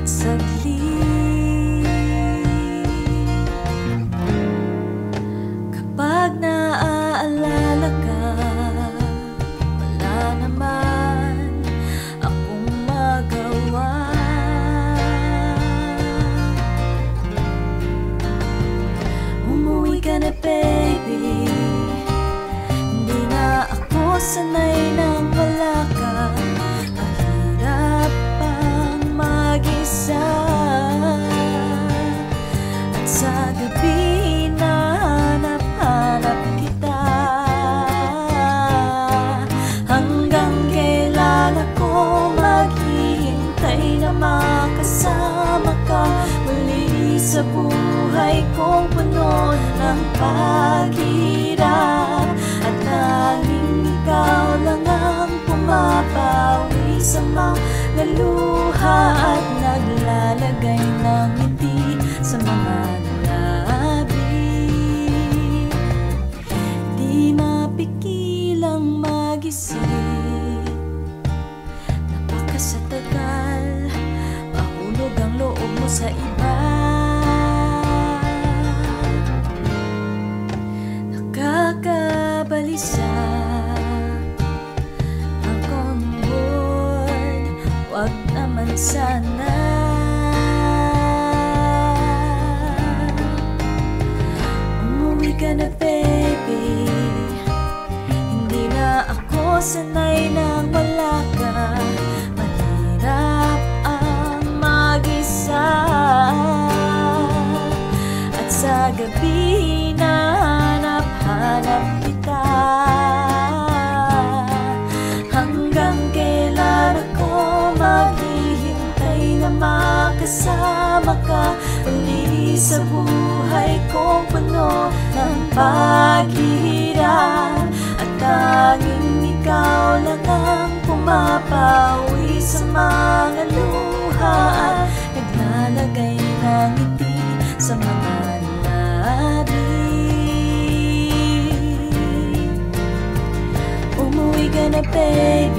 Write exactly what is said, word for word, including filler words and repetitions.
kahit saglit. Kapag naaalala ka, wala naman akong magawa. Umuwi ka na baby, hindi na ako sanay nang wala ka. Mahirap pang mag-isa, at sa gabi nahanap-hanap kita. Hanggang kailan ako maghihintay na makasama ka muli sa buhay kong puno ng paghirap, at tanging ikaw lang ang pumapawi sa mga luha at naglalagay ng ngiti sa mga labi. Di mapigilang mag-isip, napaka sa tagal, mahulog ang loob mo sa iba. Nakakabalisa ang on-board, wag naman sana. Umuwi ka na baby, hindi na ako sanay nang wala ka. Mahirap ang mag-isa, at sa gabi nahanap-hanap kita. Hanggang kailan ako maghihintay na makasama ka uli sa buhay kong puno ng paghirap, at tanging ikaw lang ang pumapawi sa mga luha at naglalagay ng ngiti sa mga labi. Umuwi ka na baby,